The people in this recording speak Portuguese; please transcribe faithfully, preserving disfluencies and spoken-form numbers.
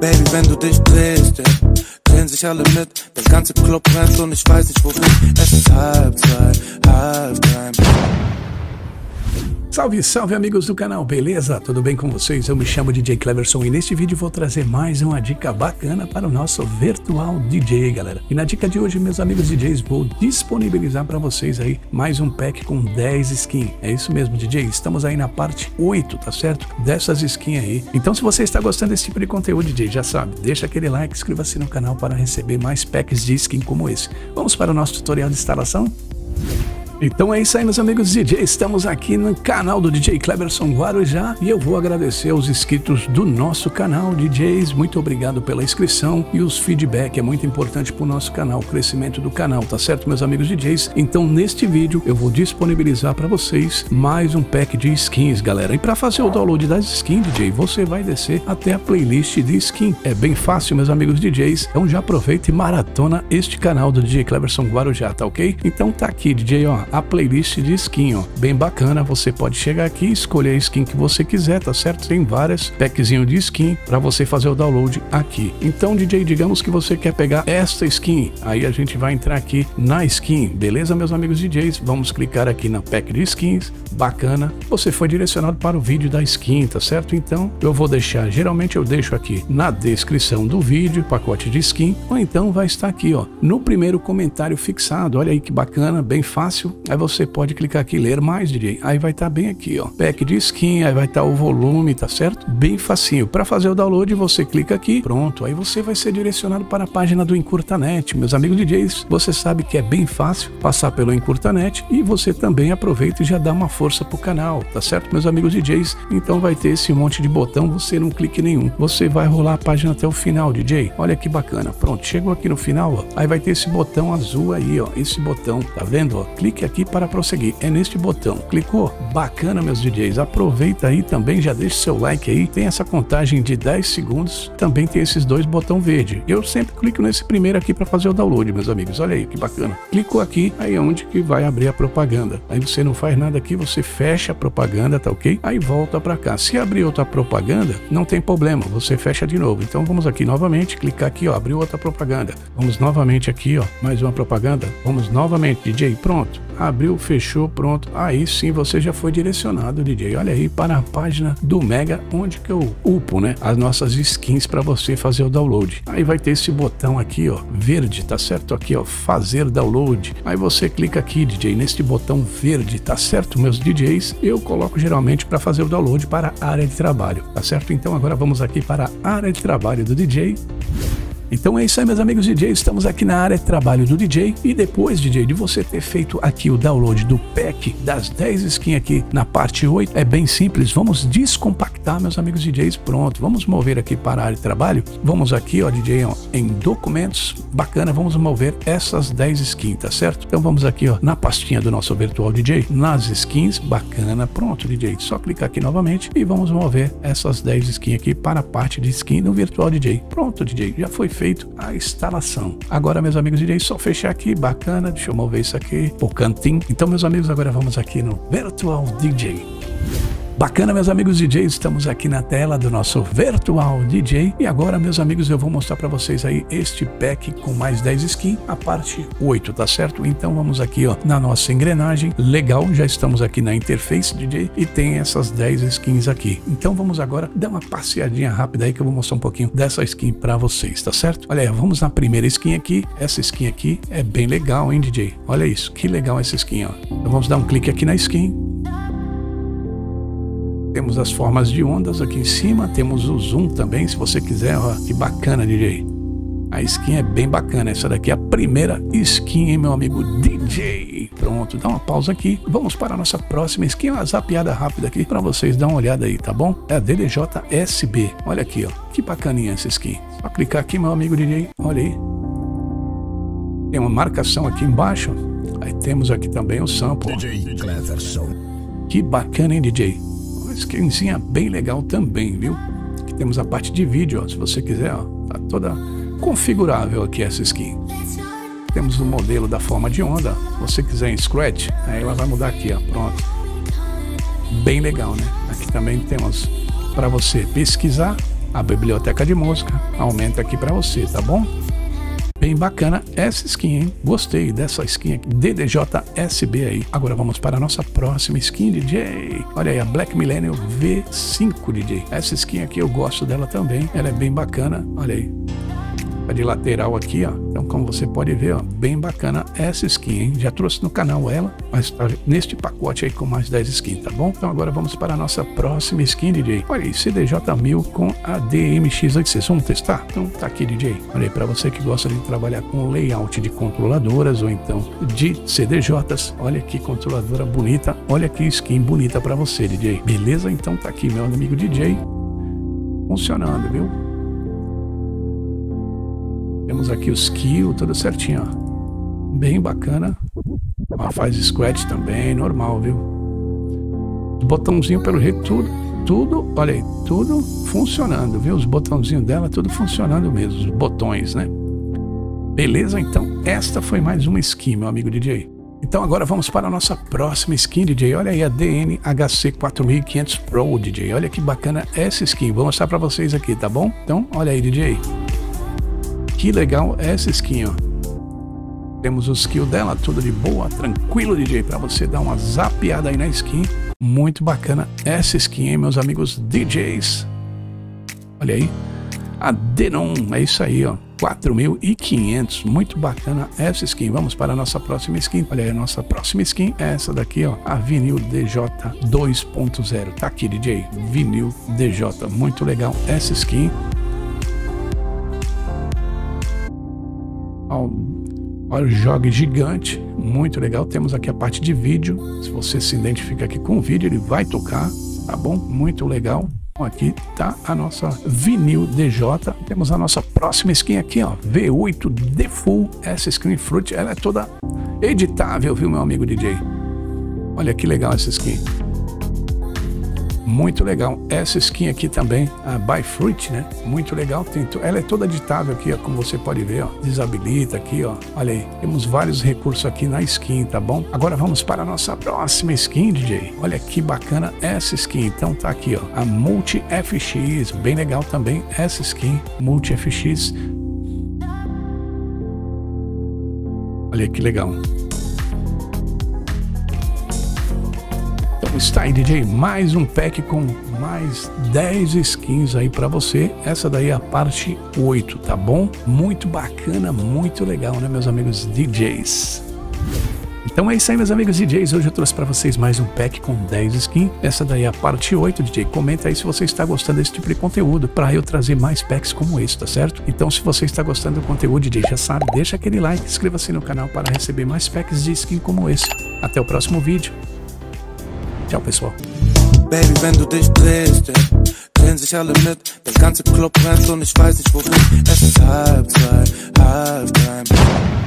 Baby, wenn du dich drehst, ja, drehen sich alle mit. Der ganze Club brennt und ich weiß nicht wohin. Es ist halb zwei, Halftime. Salve, salve amigos do canal, beleza? Tudo bem com vocês? Eu me chamo D J Cleverson e neste vídeo vou trazer mais uma dica bacana para o nosso Virtual D J, galera. E na dica de hoje, meus amigos D Js, vou disponibilizar para vocês aí mais um pack com dez skins. É isso mesmo, D J, estamos aí na parte oito, tá certo? Dessas skins aí. Então se você está gostando desse tipo de conteúdo, D J, já sabe, deixa aquele like, inscreva-se no canal para receber mais packs de skin como esse. Vamos para o nosso tutorial de instalação? Então é isso aí, meus amigos D Js, estamos aqui no canal do D J Cleverson Guarujá e eu vou agradecer aos inscritos do nosso canal, D Js, muito obrigado pela inscrição e os feedback, é muito importante para o nosso canal, o crescimento do canal, tá certo, meus amigos D Js? Então neste vídeo eu vou disponibilizar para vocês mais um pack de skins, galera, e para fazer o download das skins, D J, você vai descer até a playlist de skin, é bem fácil, meus amigos D Js, então já aproveita e maratona este canal do D J Cleverson Guarujá, tá ok? Então tá aqui, D J, ó, a playlist de skin, ó, bem bacana, você pode chegar aqui e escolher a skin que você quiser, tá certo? Tem várias packzinho de skin para você fazer o download aqui. Então, D J, digamos que você quer pegar esta skin, aí a gente vai entrar aqui na skin, beleza, meus amigos D Js? Vamos clicar aqui na pack de skins, bacana, você foi direcionado para o vídeo da skin, tá certo? Então, eu vou deixar, geralmente eu deixo aqui na descrição do vídeo, pacote de skin, ou então vai estar aqui, ó, no primeiro comentário fixado, olha aí que bacana, bem fácil. Aí você pode clicar aqui, ler mais, D J. Aí vai estar bem aqui, ó. Pack de skin, aí vai estar o volume, tá certo? Bem facinho. Para fazer o download, você clica aqui, pronto. Aí você vai ser direcionado para a página do Encurtanet. Meus amigos D Js, você sabe que é bem fácil passar pelo Encurtanet e você também aproveita e já dá uma força pro canal, tá certo, meus amigos D Js? Então vai ter esse monte de botão, você não clique nenhum. Você vai rolar a página até o final, D J. Olha que bacana. Pronto, chegou aqui no final, ó. Aí vai ter esse botão azul aí, ó. Esse botão, tá vendo, ó? Clique aqui para prosseguir, é neste botão, clicou, bacana, meus D Js, aproveita aí também, já deixa seu like aí, tem essa contagem de dez segundos, também tem esses dois botão verde, eu sempre clico nesse primeiro aqui para fazer o download, meus amigos, olha aí que bacana, clicou aqui, aí é onde que vai abrir a propaganda, aí você não faz nada aqui, você fecha a propaganda, tá ok? Aí volta para cá, se abrir outra propaganda, não tem problema, você fecha de novo, então vamos aqui novamente, clicar aqui, ó, abriu outra propaganda, vamos novamente aqui, ó, mais uma propaganda, vamos novamente, D J, pronto, abriu, fechou, pronto, aí sim você já foi direcionado, D J, olha aí para a página do Mega, onde que eu upo, né, as nossas skins para você fazer o download, aí vai ter esse botão aqui, ó, verde, tá certo, aqui, ó, fazer download, aí você clica aqui, D J, neste botão verde, tá certo, meus D Js, eu coloco geralmente para fazer o download para a área de trabalho, tá certo, então agora vamos aqui para a área de trabalho do D J. Então é isso aí, meus amigos D Js, estamos aqui na área de trabalho do D J e depois, D J, de você ter feito aqui o download do pack das dez skins aqui na parte oito, é bem simples, vamos descompactar, meus amigos D Js, pronto, vamos mover aqui para a área de trabalho, vamos aqui, ó, D J, ó, em documentos, bacana, vamos mover essas dez skins, tá certo? Então vamos aqui, ó, na pastinha do nosso Virtual D J, nas skins, bacana, pronto, D J, só clicar aqui novamente e vamos mover essas dez skins aqui para a parte de skin do Virtual D J, pronto, D J, já foi feito a instalação. Agora, meus amigos D Js, só fechar aqui, bacana, deixa eu mover isso aqui, o cantinho. Então, meus amigos, agora vamos aqui no Virtual D J. Bacana, meus amigos D Js, estamos aqui na tela do nosso Virtual D J e agora, meus amigos, eu vou mostrar para vocês aí este pack com mais dez skins, a parte oito, tá certo? Então vamos aqui, ó, na nossa engrenagem, legal, já estamos aqui na interface D J e tem essas dez skins aqui. Então vamos agora dar uma passeadinha rápida aí que eu vou mostrar um pouquinho dessa skin para vocês, tá certo? Olha aí, vamos na primeira skin aqui, essa skin aqui é bem legal, hein, D J? Olha isso, que legal essa skin, ó. Então vamos dar um clique aqui na skin. Temos as formas de ondas aqui em cima, temos o zoom também, se você quiser, ó, que bacana, D J. A skin é bem bacana, essa daqui é a primeira skin, hein, meu amigo D J. Pronto, dá uma pausa aqui, vamos para a nossa próxima skin, uma zapiada rápida aqui para vocês dar uma olhada aí, tá bom? É a D D J S B, olha aqui, ó, que bacaninha essa skin. Só clicar aqui, meu amigo D J, olha aí. Tem uma marcação aqui embaixo, aí temos aqui também o sample. D J Cleverson. Que bacana, hein, D J? Skinzinha bem legal também, viu? Aqui temos a parte de vídeo, ó, se você quiser, ó, tá toda configurável aqui essa skin. Temos o modelo da forma de onda, se você quiser em Scratch, aí ela vai mudar aqui, ó, pronto. Bem legal, né? Aqui também temos para você pesquisar, a biblioteca de música aumenta aqui pra você, tá bom? Bem bacana essa skin, hein? Gostei dessa skin aqui, D D J S B aí. Agora vamos para a nossa próxima skin, D J. Olha aí, a Black Millennium V cinco, D J. Essa skin aqui eu gosto dela também, ela é bem bacana, olha aí. Tá de lateral aqui, ó. Então, como você pode ver, ó, bem bacana essa skin, hein? Já trouxe no canal ela, mas tá neste pacote aí com mais dez skins, tá bom? Então agora vamos para a nossa próxima skin, D J. Olha aí, C D J mil com a D M X oitocentos. Vamos testar? Então tá aqui, D J. Olha aí, para você que gosta de trabalhar com layout de controladoras ou então de C D Js, olha que controladora bonita, olha que skin bonita para você, D J. Beleza? Então tá aqui, meu amigo D J, funcionando, viu? Temos aqui os kill, tudo certinho, ó. Bem bacana. Ó, faz scratch também, normal, viu? Botãozinho pelo jeito, tudo, tudo, olha aí, tudo funcionando, viu? Os botãozinhos dela, tudo funcionando mesmo, os botões, né? Beleza? Então, esta foi mais uma skin, meu amigo D J. Então agora vamos para a nossa próxima skin, D J. Olha aí a D N H C quatro mil e quinhentos Pro, D J. Olha que bacana essa skin. Vou mostrar para vocês aqui, tá bom? Então, olha aí, D J. Que legal essa skin, ó. Temos o skill dela, tudo de boa, tranquilo, D J, para você dar uma zapeada aí na skin. Muito bacana essa skin, hein, meus amigos D Js. Olha aí, a Denon, é isso aí, ó, quatro mil e quinhentos, muito bacana essa skin. Vamos para a nossa próxima skin. Olha aí, a nossa próxima skin é essa daqui, ó, a Vinil D J dois ponto zero. Tá aqui, D J, Vinil D J, muito legal essa skin. Olha o jogo gigante, muito legal. Temos aqui a parte de vídeo. Se você se identifica aqui com o vídeo, ele vai tocar, tá bom? Muito legal. Aqui tá a nossa Vinil D J. Temos a nossa próxima skin aqui, ó, V oito The Full. Essa skin Fruit, ela é toda editável, viu, meu amigo D J? Olha que legal essa skin. Muito legal essa skin aqui também, a By Fruit, né? Muito legal, tem, ela é toda editável aqui, ó, como você pode ver, ó, desabilita aqui, ó. Olha aí, temos vários recursos aqui na skin, tá bom? Agora vamos para a nossa próxima skin, D J. Olha que bacana essa skin. Então tá aqui, ó, a Multi F X, bem legal também essa skin, Multi F X. Olha que legal. Está aí, D J, mais um pack com mais dez skins aí pra você. Essa daí é a parte oito, tá bom? Muito bacana, muito legal, né, meus amigos D Js? Então é isso aí, meus amigos D Js. Hoje eu trouxe pra vocês mais um pack com dez skins. Essa daí é a parte oito, D J. Comenta aí se você está gostando desse tipo de conteúdo pra eu trazer mais packs como esse, tá certo? Então se você está gostando do conteúdo, D J, já sabe, deixa aquele like, inscreva-se no canal para receber mais packs de skin como esse. Até o próximo vídeo. Tchau, pessoal. Baby, wenn du dich drehst, drehen sich alle mit. Der ganze Club brennt und ich weiß nicht wohin. Es ist halb zwei, halb drei.